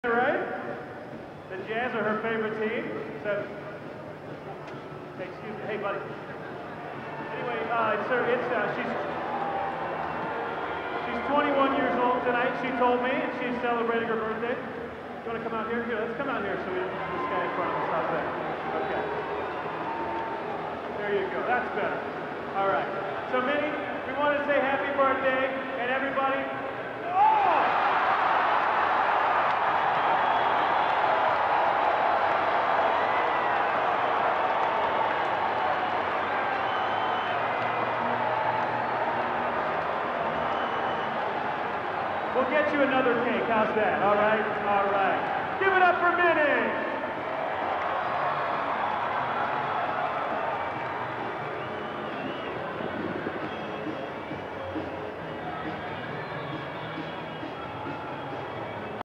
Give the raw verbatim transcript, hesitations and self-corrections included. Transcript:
Right? The Jazz are her favorite team. So, hey, excuse me, hey, buddy. Anyway, uh, sir, it's uh, she's she's twenty-one years old tonight. She told me, and she's celebrating her birthday. You want to come out here? Here, let's come out here so we don't have this guy in front of us. How's that? Okay. There you go. That's better. All right. So, Minnie, we want to say happy birthday, and everybody. Oh! We'll get you another cake. How's that? All right? All right. Give it up for Minnie.